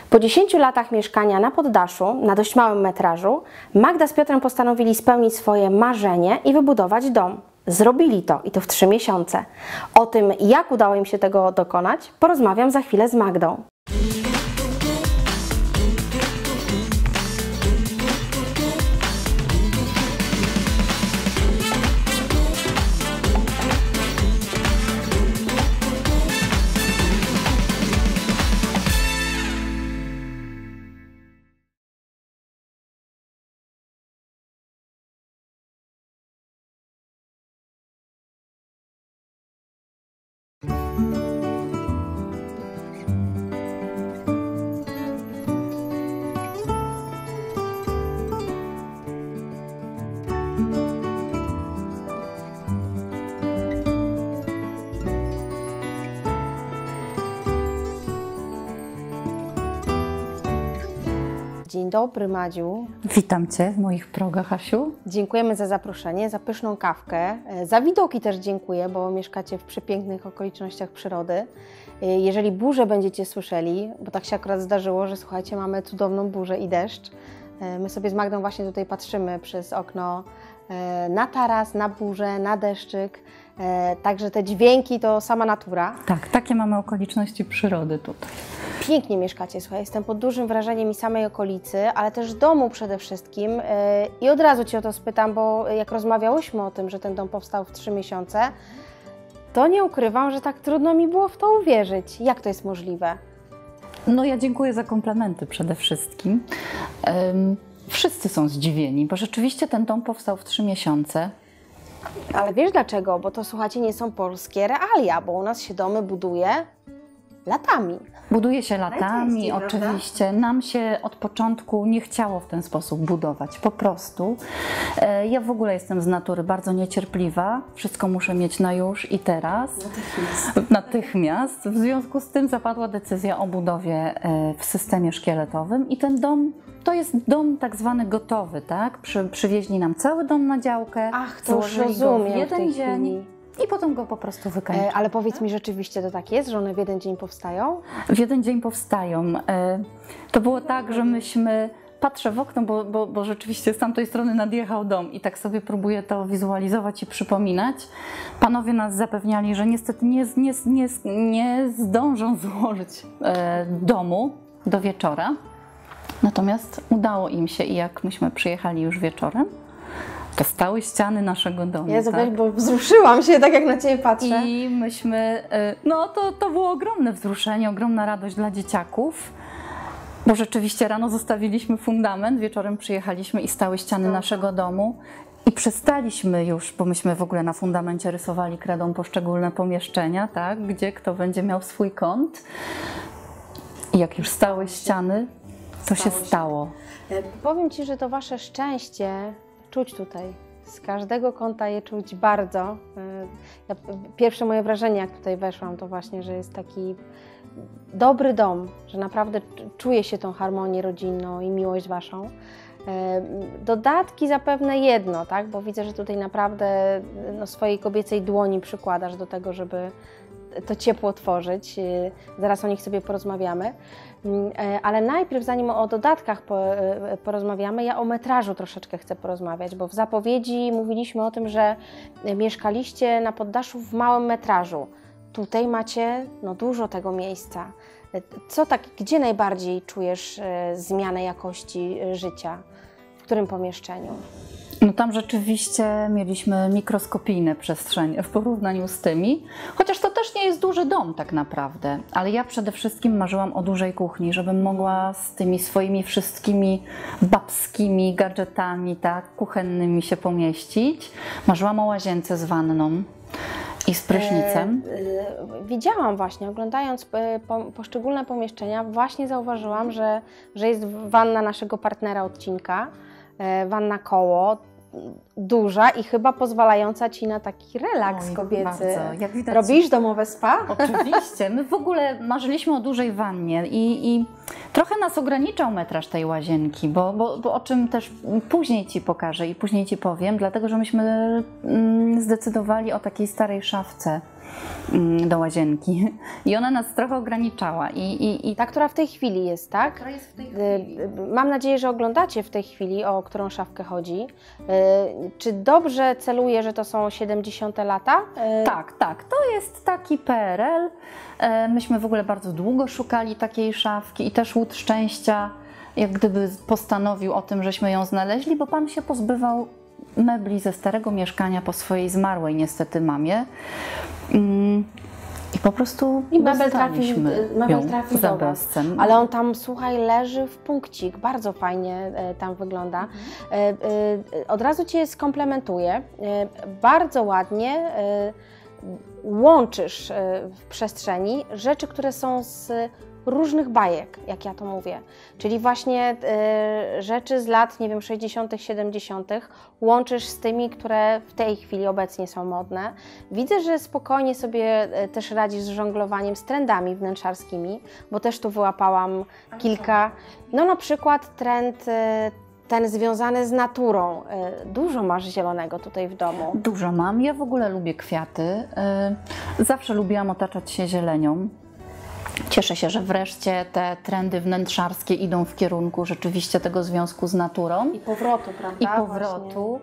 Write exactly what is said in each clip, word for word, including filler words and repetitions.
Po dziesięciu latach mieszkania na poddaszu, na dość małym metrażu, Magda z Piotrem postanowili spełnić swoje marzenie i wybudować dom. Zrobili to i to w trzy miesiące. O tym, jak udało im się tego dokonać, porozmawiam za chwilę z Magdą. Dzień dobry, Madziu. Witam Cię w moich progach, Asiu. Dziękujemy za zaproszenie, za pyszną kawkę. Za widoki też dziękuję, bo mieszkacie w przepięknych okolicznościach przyrody. Jeżeli burzę będziecie słyszeli, bo tak się akurat zdarzyło, że słuchajcie, mamy cudowną burzę i deszcz. My sobie z Magdą właśnie tutaj patrzymy przez okno na taras, na burzę, na deszczyk. Także te dźwięki to sama natura. Tak, takie mamy okoliczności przyrody tutaj. Pięknie mieszkacie, słuchaj, jestem pod dużym wrażeniem i samej okolicy, ale też domu przede wszystkim. I od razu Cię o to spytam, bo jak rozmawiałyśmy o tym, że ten dom powstał w trzy miesiące, to nie ukrywam, że tak trudno mi było w to uwierzyć. Jak to jest możliwe? No ja dziękuję za komplementy przede wszystkim. Um, wszyscy są zdziwieni, bo rzeczywiście ten dom powstał w trzy miesiące. Ale wiesz dlaczego? Bo to, słuchajcie, nie są polskie realia, bo u nas się domy buduje latami. Buduje się latami, oczywiście. Prawda? Nam się od początku nie chciało w ten sposób budować, po prostu. Ja w ogóle jestem z natury bardzo niecierpliwa. Wszystko muszę mieć na już i teraz. Natychmiast. Natychmiast. W związku z tym zapadła decyzja o budowie w systemie szkieletowym i ten dom to jest dom tak zwany gotowy, tak? Przy, przywieźli nam cały dom na działkę. Ach, to już rozumiem w jeden w tej dzień. chwili. I potem go po prostu wykańczą. E, ale powiedz mi, rzeczywiście to tak jest, że one w jeden dzień powstają? W jeden dzień powstają. E, to było tak, że myśmy... Patrzę w okno, bo, bo, bo rzeczywiście z tamtej strony nadjechał dom i tak sobie próbuję to wizualizować i przypominać. Panowie nas zapewniali, że niestety nie, nie, nie, nie zdążą złożyć e, domu do wieczora. Natomiast udało im się i jak myśmy przyjechali już wieczorem, to stały ściany naszego domu. Ja tak? bo wzruszyłam się, tak jak na Ciebie patrzę. I myśmy, no to, to było ogromne wzruszenie, ogromna radość dla dzieciaków, bo rzeczywiście rano zostawiliśmy fundament, wieczorem przyjechaliśmy i stały ściany naszego domu i przestaliśmy już, bo myśmy w ogóle na fundamencie rysowali kredą poszczególne pomieszczenia, tak, gdzie kto będzie miał swój kąt. I jak już stały ściany, to się stało. Powiem Ci, że to Wasze szczęście czuć tutaj. Z każdego kąta je czuć bardzo. Ja, pierwsze moje wrażenie, jak tutaj weszłam, to właśnie, że jest taki dobry dom, że naprawdę czuje się tą harmonię rodzinną i miłość Waszą. Dodatki zapewne jedno, tak? Bo widzę, że tutaj naprawdę no, swojej kobiecej dłoni przykładasz do tego, żeby to ciepło tworzyć. Zaraz o nich sobie porozmawiamy. Ale najpierw, zanim o dodatkach porozmawiamy, ja o metrażu troszeczkę chcę porozmawiać, bo w zapowiedzi mówiliśmy o tym, że mieszkaliście na poddaszu w małym metrażu. Tutaj macie no, dużo tego miejsca. Co tak, gdzie najbardziej czujesz zmianę jakości życia? W którym pomieszczeniu? No tam rzeczywiście mieliśmy mikroskopijne przestrzenie w porównaniu z tymi, chociaż to też nie jest duży dom tak naprawdę, ale ja przede wszystkim marzyłam o dużej kuchni, żebym mogła z tymi swoimi wszystkimi babskimi gadżetami, tak, kuchennymi się pomieścić. Marzyłam o łazience z wanną i z prysznicem. E, e, widziałam właśnie, oglądając po, poszczególne pomieszczenia, właśnie zauważyłam, że, że jest wanna naszego partnera odcinka, wanna koło, duża i chyba pozwalająca Ci na taki relaks Oj, kobiecy. Bardzo. Jak widać, robisz domowe spa? Oczywiście. My w ogóle marzyliśmy o dużej wannie i, i trochę nas ograniczał metraż tej łazienki, bo, bo, bo o czym też później Ci pokażę i później Ci powiem, dlatego że myśmy mm, zdecydowali o takiej starej szafce do łazienki i ona nas trochę ograniczała. I, i, i Ta, która w tej chwili jest, tak? która jest w tej Y, chwili. y, Mam nadzieję, że oglądacie w tej chwili, o którą szafkę chodzi. Y, Czy dobrze celuję, że to są siedemdziesiąte lata? Y, Tak, tak, to jest taki P R L. E, Myśmy w ogóle bardzo długo szukali takiej szafki i też Łód Szczęścia jak gdyby postanowił o tym, żeśmy ją znaleźli, bo pan się pozbywał mebli ze starego mieszkania po swojej zmarłej niestety mamie. Mm, I po prostu I mebel trafił, dostaliśmy mebel ją trafił za do was. bezcen. Ale on tam, słuchaj, leży w punkcik. Bardzo fajnie e, tam wygląda. Mhm. E, e, od razu Cię skomplementuję. E, bardzo ładnie e, łączysz e, w przestrzeni rzeczy, które są z różnych bajek, jak ja to mówię. Czyli właśnie e, rzeczy z lat, nie wiem, sześćdziesiątych, siedemdziesiątych łączysz z tymi, które w tej chwili obecnie są modne. Widzę, że spokojnie sobie e, też radzisz z żonglowaniem z trendami wnętrzarskimi, bo też tu wyłapałam kilka. No na przykład trend e, ten związany z naturą. E, Dużo masz zielonego tutaj w domu. Dużo mam. Ja w ogóle lubię kwiaty. Y, Zawsze lubiłam otaczać się zielenią. Cieszę się, że wreszcie te trendy wnętrzarskie idą w kierunku rzeczywiście tego związku z naturą I powrotu, prawda? i powrotu.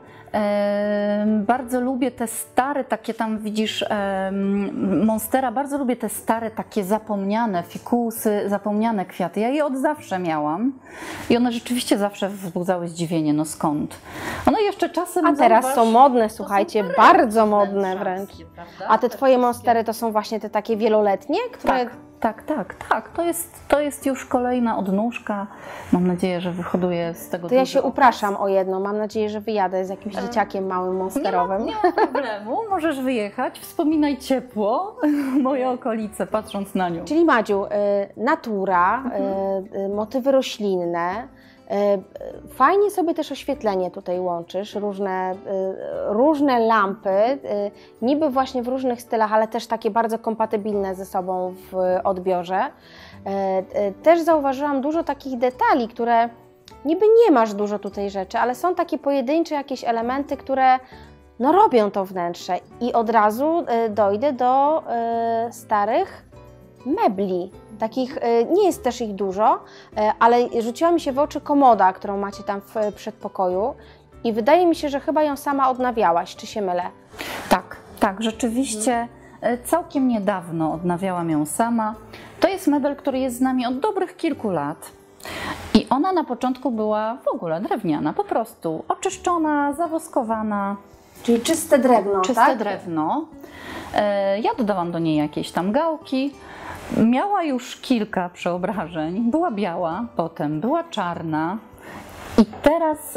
Em, bardzo lubię te stare, takie tam widzisz em, monstera, bardzo lubię te stare, takie zapomniane fikusy, zapomniane kwiaty. Ja je od zawsze miałam i one rzeczywiście zawsze wzbudzały zdziwienie, no skąd? One jeszcze czasem... A teraz zauważ, są modne, to słuchajcie, są bardzo modne wręcz. wnętrzarskie, prawda? A te Te twoje wszystkie- monstery to są właśnie te takie wieloletnie, które... Tak, tak, tak, tak. To jest, to jest już kolejna odnóżka. Mam nadzieję, że wyhoduję z tego To ja duży się okaz. upraszam o jedno. Mam nadzieję, że wyjadę z jakimś dzieciakiem małym Nie ma, monsterowym. nie ma problemu, możesz wyjechać, wspominaj ciepło, moje okolice, patrząc na nią. Czyli Madziu, y, natura, y, y, motywy roślinne. y, y, Fajnie sobie też oświetlenie tutaj łączysz, różne, y, różne lampy, y, niby właśnie w różnych stylach, ale też takie bardzo kompatybilne ze sobą w odbiorze. Y, y, Też zauważyłam dużo takich detali, które niby nie masz dużo tutaj rzeczy, ale są takie pojedyncze jakieś elementy, które no robią to wnętrze i od razu y, dojdę do y, starych mebli. Takich, y, nie jest też ich dużo, y, ale rzuciła mi się w oczy komoda, którą macie tam w y, przedpokoju i wydaje mi się, że chyba ją sama odnawiałaś, czy się mylę? Tak, tak, rzeczywiście e, całkiem niedawno odnawiałam ją sama. To jest mebel, który jest z nami od dobrych kilku lat. I ona na początku była w ogóle drewniana, po prostu oczyszczona, zawoskowana. Czyli czyste drewno, Czyste tak? drewno. E, Ja dodałam do niej jakieś tam gałki. Miała już kilka przeobrażeń. Była biała, potem była czarna. I teraz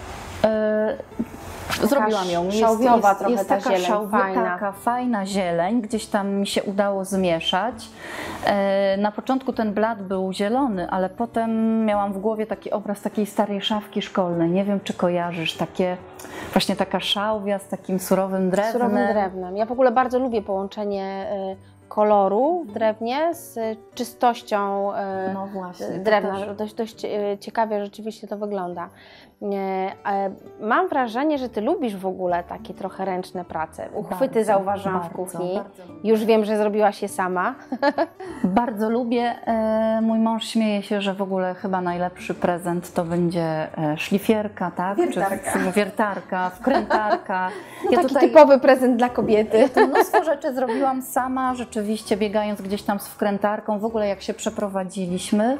e, zrobiłam ją. szałwiowa trochę jest ta taka zieleń, szałwi- fajna. taka fajna zieleń. Gdzieś tam mi się udało zmieszać. E, Na początku ten blat był zielony, ale potem miałam w głowie taki obraz takiej starej szafki szkolnej. Nie wiem, czy kojarzysz, takie właśnie taka szałwia z takim surowym drewnem. Surowym drewnem. Ja w ogóle bardzo lubię połączenie y, koloru w drewnie z czystością y, No właśnie. to drewna. też- Dość, dość e, ciekawie rzeczywiście to wygląda. E, e, Mam wrażenie, że Ty lubisz w ogóle takie trochę ręczne prace. Uchwyty Bardzo, zauważyłam w bardzo, kuchni. bardzo lubię. Już wiem, że zrobiłaś je sama. Bardzo lubię. E, Mój mąż śmieje się, że w ogóle chyba najlepszy prezent to będzie e, szlifierka, tak? Wiertarka. Czy wiertarka, wkrętarka. No, Ja taki tutaj typowy prezent dla kobiety. to mnóstwo rzeczy zrobiłam sama, rzeczywiście biegając gdzieś tam z wkrętarką. W ogóle jak się przeprowadziliśmy,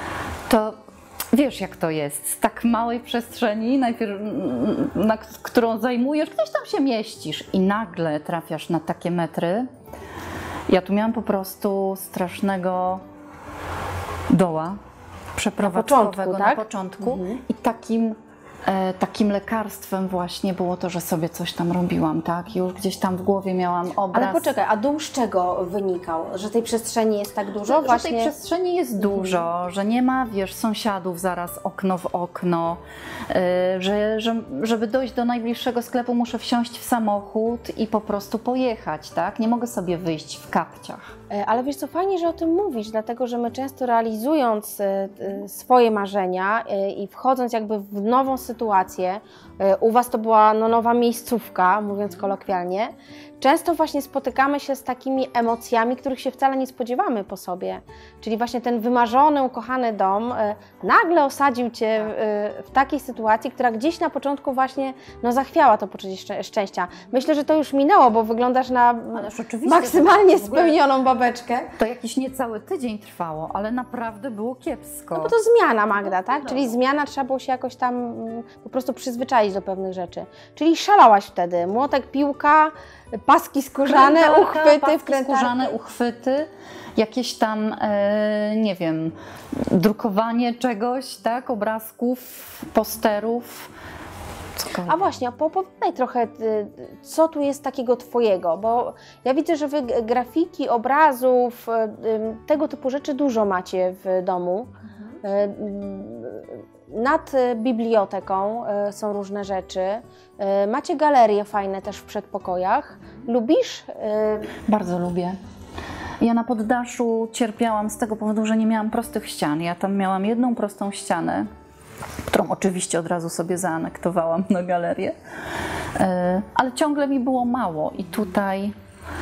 to wiesz jak to jest, z tak małej przestrzeni, najpierw, mm, na k- którą zajmujesz, gdzieś tam się mieścisz i nagle trafiasz na takie metry. Ja tu miałam po prostu strasznego doła przeprowadzkowego początku, na tak? początku Mhm. i takim, e, takim lekarstwem właśnie było to, że sobie coś tam robiłam, tak? Już gdzieś tam w głowie miałam obraz. Ale poczekaj, a dół z czego wynikał? Że tej przestrzeni jest tak dużo? Że, Właśnie... że tej przestrzeni jest dużo, że nie ma, wiesz, sąsiadów zaraz okno w okno, yy, że, że żeby dojść do najbliższego sklepu muszę wsiąść w samochód i po prostu pojechać, tak? Nie mogę sobie wyjść w kapciach. E, Ale wiesz co, fajnie, że o tym mówisz, dlatego że my często realizując e, e, swoje marzenia e, i wchodząc jakby w nową sytuację, e, u Was to była no, nowa miejscówka, mówiąc kolokwialnie, często właśnie spotykamy się z takimi emocjami, których się wcale nie spodziewamy po sobie. Czyli właśnie ten wymarzony, ukochany dom e, nagle osadził Cię e, w takiej sytuacji, która gdzieś na początku właśnie no, zachwiała to poczucie szczę szczęścia. Myślę, że to już minęło, bo wyglądasz na maksymalnie spełnioną babeczkę. To jakiś niecały tydzień trwało, ale naprawdę było kiepsko. No bo to zmiana, Magda, tak? Czyli zmiana, trzeba było się jakoś tam mm, po prostu przyzwyczaić do pewnych rzeczy. Czyli szalałaś wtedy, młotek, piłka, paski skórzane, Krętarka, uchwyty, paski wkrętarki. skórzane, uchwyty, jakieś tam, e, nie wiem, drukowanie czegoś, tak, obrazków, posterów. A właśnie, opowiadaj trochę, y, co tu jest takiego Twojego, bo ja widzę, że Wy grafiki, obrazów, y, y, tego typu rzeczy dużo macie w domu. Mhm. Y, nad biblioteką y, są różne rzeczy. Y, macie galerie fajne też w przedpokojach. Lubisz? Y... Bardzo lubię. Ja na poddaszu cierpiałam z tego powodu, że nie miałam prostych ścian. Ja tam miałam jedną prostą ścianę, którą oczywiście od razu sobie zaanektowałam na galerię, ale ciągle mi było mało i tutaj,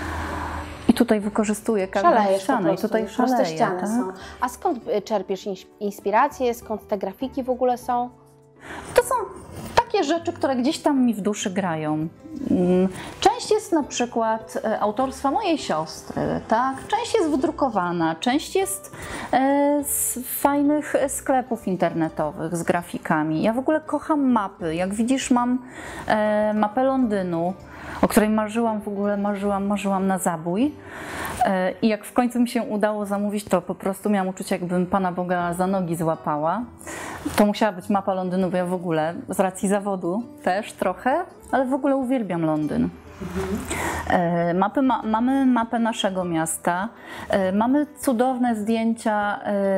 i tutaj wykorzystuję każdą ścianę i tutaj szaleję. Proste ściany tak? są. A skąd czerpiesz inspiracje, skąd te grafiki w ogóle są? To są takie rzeczy, które gdzieś tam mi w duszy grają. Część jest na przykład autorstwa mojej siostry, tak? Część jest wydrukowana, część jest z fajnych sklepów internetowych z grafikami. Ja w ogóle kocham mapy. Jak widzisz, mam mapę Londynu, o której marzyłam, w ogóle marzyłam, marzyłam na zabój. I jak w końcu mi się udało zamówić, to po prostu miałam uczucie, jakbym Pana Boga za nogi złapała. To musiała być mapa Londynu, bo ja w ogóle z racji zawodu też trochę, ale w ogóle uwielbiam Londyn. Mhm. Mapy, ma, mamy mapę naszego miasta, mamy cudowne zdjęcia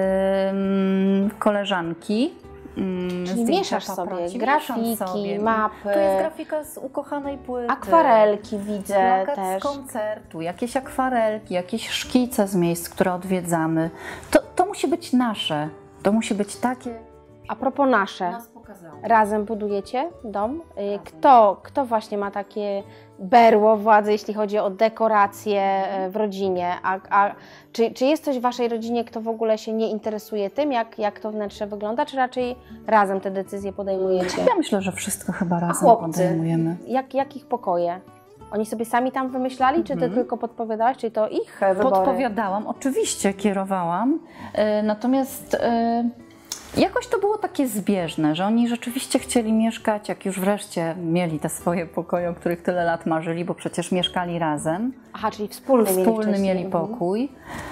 koleżanki. Czyli mieszasz sobie grafiki, sobie. mapy. To jest grafika z ukochanej płyty. Akwarelki widzę plakat też. z koncertu, jakieś akwarelki, jakieś szkice z miejsc, które odwiedzamy. To, to musi być nasze. To musi być takie... A propos nasze, razem budujecie dom? Kto, kto właśnie ma takie berło władzy, jeśli chodzi o dekoracje w rodzinie? A, a czy, czy jest ktoś w Waszej rodzinie, kto w ogóle się nie interesuje tym, jak, jak to wnętrze wygląda, czy raczej razem te decyzje podejmujecie? Ja myślę, że wszystko chyba razem a chłopcy, podejmujemy. Jak, jak ich pokoje? Oni sobie sami tam wymyślali, czy Ty mhm. tylko podpowiadałaś, czy to ich wybory? Podpowiadałam, oczywiście kierowałam, natomiast jakoś to było takie zbieżne, że oni rzeczywiście chcieli mieszkać, jak już wreszcie mieli te swoje pokoje, o których tyle lat marzyli, bo przecież mieszkali razem. Aha, czyli wspólny, wspólny mieli, mieli pokój.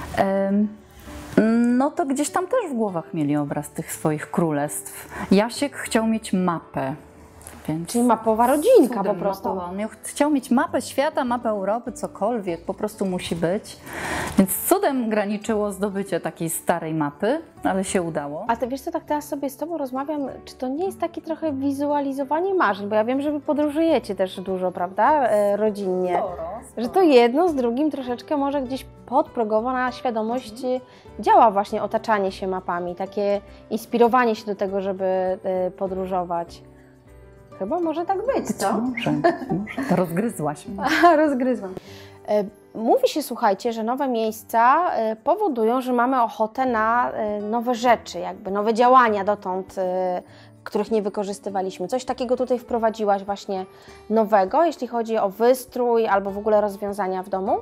No to gdzieś tam też w głowach mieli obraz tych swoich królestw. Jasiek chciał mieć mapę. Więc czyli mapowa rodzinka po prostu. Mapowa. On miał, chciał mieć mapę świata, mapę Europy, cokolwiek, po prostu musi być. Więc cudem graniczyło zdobycie takiej starej mapy, ale się udało. A ty wiesz co, tak teraz sobie z Tobą rozmawiam, czy to nie jest takie trochę wizualizowanie marzeń? Bo ja wiem, że Wy podróżujecie też dużo, prawda, e, rodzinnie. Sporo, sporo. Że to jedno z drugim troszeczkę może gdzieś podprogowo na świadomość mhm. działa właśnie otaczanie się mapami, takie inspirowanie się do tego, żeby e, podróżować. Chyba może tak być, co? Może, może. Rozgryzłaś mnie. Rozgryzłam. Mówi się, słuchajcie, że nowe miejsca powodują, że mamy ochotę na nowe rzeczy, jakby nowe działania dotąd, których nie wykorzystywaliśmy. Coś takiego tutaj wprowadziłaś właśnie nowego, jeśli chodzi o wystrój albo w ogóle rozwiązania w domu?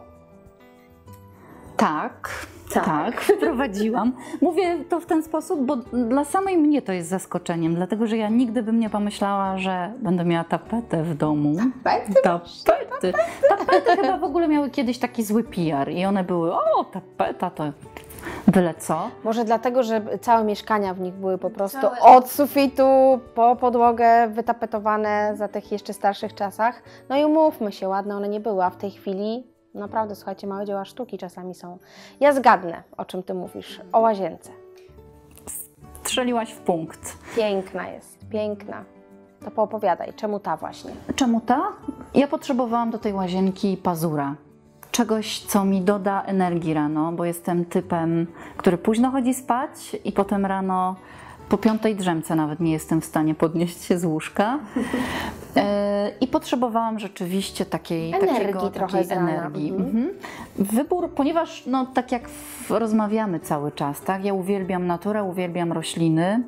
Tak. Tak, tak, wprowadziłam. Mówię to w ten sposób, bo dla samej mnie to jest zaskoczeniem, dlatego że ja nigdy bym nie pomyślała, że będę miała tapetę w domu. Tapety? Tapety. Tapety chyba w ogóle miały kiedyś taki zły P R i one były, o tapeta to byle co. Może dlatego, że całe mieszkania w nich były po prostu całe... od sufitu po podłogę wytapetowane za tych jeszcze starszych czasach. No i umówmy się, ładne one nie były, a w tej chwili naprawdę, słuchajcie, małe dzieła sztuki czasami są. Ja zgadnę, o czym Ty mówisz, o łazience. Strzeliłaś w punkt. Piękna jest, piękna. To poopowiadaj, czemu ta właśnie? Czemu ta? Ja potrzebowałam do tej łazienki pazura. Czegoś, co mi doda energii rano, bo jestem typem, który późno chodzi spać i potem rano po piątej drzemce nawet nie jestem w stanie podnieść się z łóżka. E, I potrzebowałam rzeczywiście takiej Energii takiego, trochę takiej z rana. energii. Mhm. Mhm. Wybór, ponieważ no, tak jak w, rozmawiamy cały czas, tak? Ja uwielbiam naturę, uwielbiam rośliny.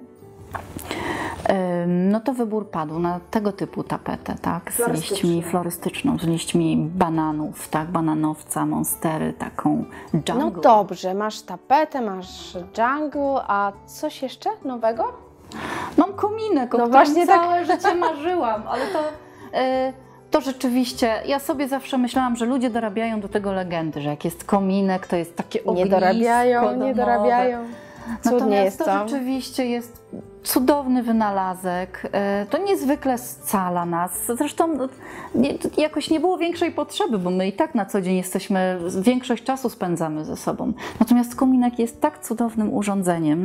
No to wybór padł na tego typu tapetę, tak? Z liśćmi florystyczną, z liśćmi bananów, tak? Bananowca, monstery, taką jungle. No dobrze, masz tapetę, masz jungle, a coś jeszcze nowego? Mam kominek, o No którym właśnie tak. całe życie marzyłam, ale to, y, to rzeczywiście, ja sobie zawsze myślałam, że ludzie dorabiają do tego legendy, że jak jest kominek, to jest takie ognisko Nie dorabiają, domowe. nie dorabiają. Cudnie Natomiast jest to, to. rzeczywiście jest cudowny wynalazek. To niezwykle scala nas. Zresztą nie, jakoś nie było większej potrzeby, bo my i tak na co dzień jesteśmy, większość czasu spędzamy ze sobą. Natomiast kominek jest tak cudownym urządzeniem,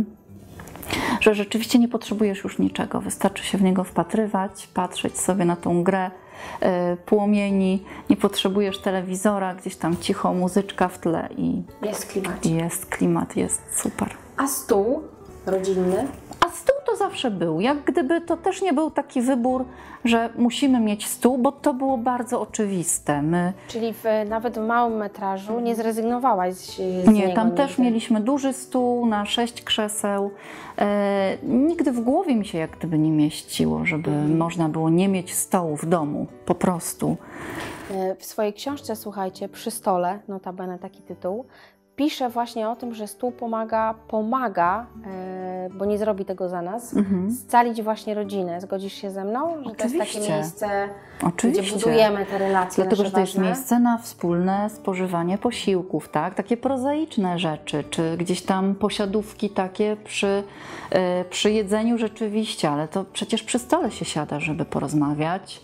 że rzeczywiście nie potrzebujesz już niczego. Wystarczy się w niego wpatrywać, patrzeć sobie na tą grę płomieni, nie potrzebujesz telewizora, gdzieś tam cicho muzyczka w tle i Jest klimat. jest klimat, jest super. A stół rodzinny? A stół to zawsze był. Jak gdyby to też nie był taki wybór, że musimy mieć stół, bo to było bardzo oczywiste. My, Czyli w, nawet w małym metrażu nie zrezygnowałaś z nie, niego tam nigdy. też mieliśmy duży stół na sześć krzeseł. E, nigdy w głowie mi się jak gdyby nie mieściło, żeby Mhm. można było nie mieć stołu w domu, po prostu. W swojej książce, słuchajcie, Przy stole, notabene taki tytuł, pisze właśnie o tym, że stół pomaga, pomaga, e, bo nie zrobi tego za nas, Mhm. scalić właśnie rodzinę. Zgodzisz się ze mną? Że to jest takie Oczywiście. miejsce, Oczywiście. gdzie budujemy te relacje Dlatego, nasze że to jest ważne. miejsce na wspólne spożywanie posiłków, tak? Takie prozaiczne rzeczy, czy gdzieś tam posiadówki takie przy, e, przy jedzeniu rzeczywiście, ale to przecież przy stole się siada, żeby porozmawiać.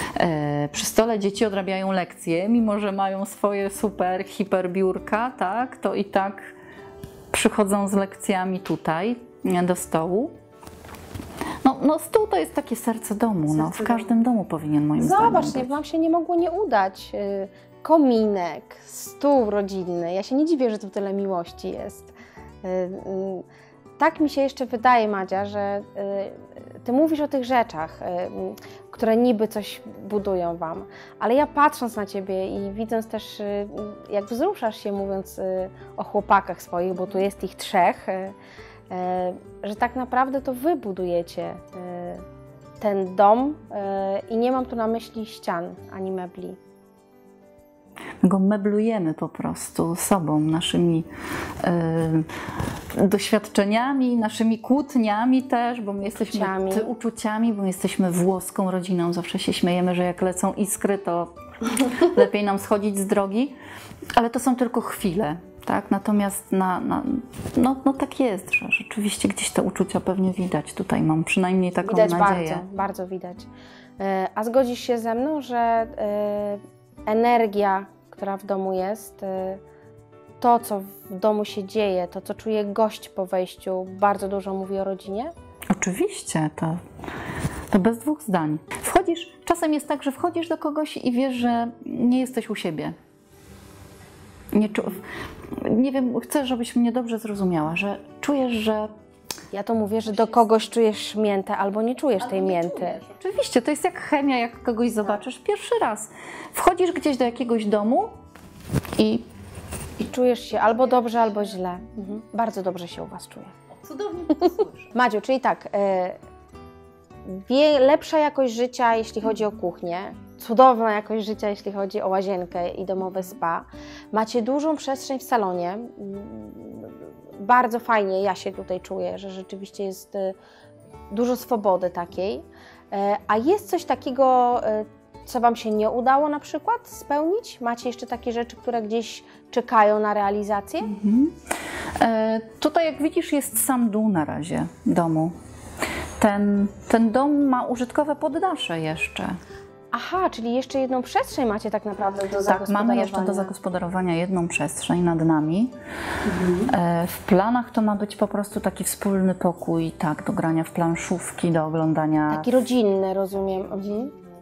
E, przy stole dzieci odrabiają lekcje, mimo że mają swoje super hiperbiurka, tak? To i tak przychodzą z lekcjami tutaj do stołu. No, no stół to jest takie serce domu, no, w każdym domu powinien moim zdaniem Zobacz, nie, być. wam się nie mogło nie udać. Y, Kominek, stół rodzinny. Ja się nie dziwię, że tu tyle miłości jest. Y, y, Tak mi się jeszcze wydaje, Madzia, że y, ty mówisz o tych rzeczach, y, które niby coś budują wam, ale ja patrząc na ciebie i widząc też, y, jak wzruszasz się mówiąc y, o chłopakach swoich, bo tu jest ich trzech, y, y, że tak naprawdę to wy budujecie y, ten dom y, i nie mam tu na myśli ścian ani mebli. My go meblujemy po prostu sobą, naszymi y, doświadczeniami, naszymi kłótniami też, bo my jesteśmy Uczuciami. ty, uczuciami, bo jesteśmy włoską rodziną. Zawsze się śmiejemy, że jak lecą iskry, to lepiej nam schodzić z drogi, ale to są tylko chwile. Tak? Natomiast na, na, no, no tak jest, że rzeczywiście gdzieś te uczucia pewnie widać. Tutaj mam przynajmniej taką Widać nadzieję. bardzo, bardzo widać. E, A zgodzisz się ze mną, że e, energia, która w domu jest, e, to, co w domu się dzieje, to, co czuje gość po wejściu, bardzo dużo mówi o rodzinie? Oczywiście, to, to bez dwóch zdań. Wchodzisz, czasem jest tak, że wchodzisz do kogoś i wiesz, że nie jesteś u siebie. Nie, czu, nie wiem, chcę, żebyś mnie dobrze zrozumiała, że czujesz, że... Ja to mówię, że do kogoś czujesz miętę albo nie czujesz tej mięty. Oczywiście, to jest jak chemia, jak kogoś zobaczysz pierwszy raz. Wchodzisz gdzieś do jakiegoś domu i... I czujesz się albo dobrze, albo źle. Mhm. Bardzo dobrze się u was czuję. Cudownie to słyszę. Madziu, czyli tak, e, wie, lepsza jakość życia, jeśli chodzi o kuchnię, cudowna jakość życia, jeśli chodzi o łazienkę i domowe spa. Macie dużą przestrzeń w salonie. Mm, Bardzo fajnie, ja się tutaj czuję, że rzeczywiście jest e, dużo swobody takiej. E, A jest coś takiego, e, co wam się nie udało na przykład spełnić? Macie jeszcze takie rzeczy, które gdzieś czekają na realizację? Mhm. E, tutaj, jak widzisz, jest sam dół na razie domu. Ten, ten dom ma użytkowe poddasze jeszcze. Aha, czyli jeszcze jedną przestrzeń macie tak naprawdę do Tak, zagospodarowania. mamy jeszcze do zagospodarowania jedną przestrzeń nad nami. Mhm. E, w planach to ma być po prostu taki wspólny pokój, tak, do grania w planszówki, do oglądania. Taki rodzinny, rozumiem. Mhm.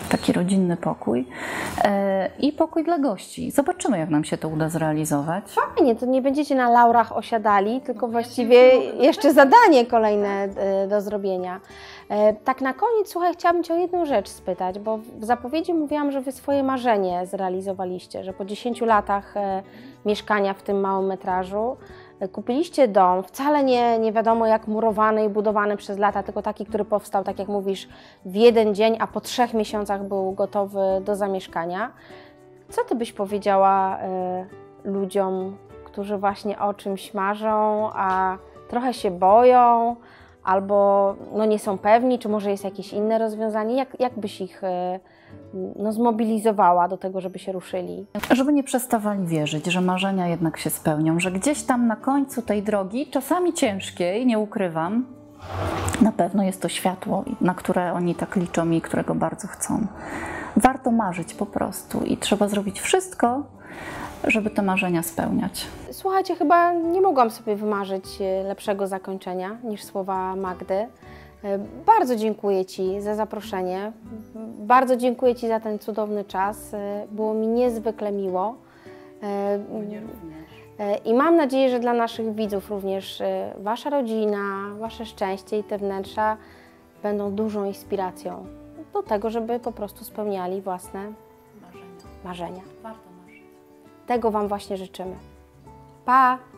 taki rodzinny pokój e, i pokój dla gości. Zobaczymy, jak nam się to uda zrealizować. Fajnie, to nie będziecie na laurach osiadali, tylko właściwie jeszcze zadanie kolejne e, do zrobienia. E, Tak na koniec, słuchaj, chciałabym Cię o jedną rzecz spytać, bo w zapowiedzi mówiłam, że Wy swoje marzenie zrealizowaliście, że po dziesięciu latach e, mieszkania w tym małym metrażu e, kupiliście dom, wcale nie, nie wiadomo jak murowany i budowany przez lata, tylko taki, który powstał, tak jak mówisz, w jeden dzień, a po trzech miesiącach był gotowy do zamieszkania. Co Ty byś powiedziała e, ludziom, którzy właśnie o czymś marzą, a trochę się boją, albo no, nie są pewni, czy może jest jakieś inne rozwiązanie? Jak, jak byś ich e, no, zmobilizowała do tego, żeby się ruszyli? Żeby nie przestawali wierzyć, że marzenia jednak się spełnią, że gdzieś tam na końcu tej drogi, czasami ciężkiej, nie ukrywam, na pewno jest to światło, na które oni tak liczą i którego bardzo chcą. Warto marzyć po prostu i trzeba zrobić wszystko, żeby te marzenia spełniać. Słuchajcie, chyba nie mogłam sobie wymarzyć e, lepszego zakończenia niż słowa Magdy. E, Bardzo dziękuję Ci za zaproszenie. Bardzo dziękuję Ci za ten cudowny czas. E, Było mi niezwykle miło. E, e, I mam nadzieję, że dla naszych widzów również e, Wasza rodzina, Wasze szczęście i te wnętrza będą dużą inspiracją do tego, żeby po prostu spełniali własne Marzenia. marzenia. Warto marzyć. Tego Wam właśnie życzymy. Pa!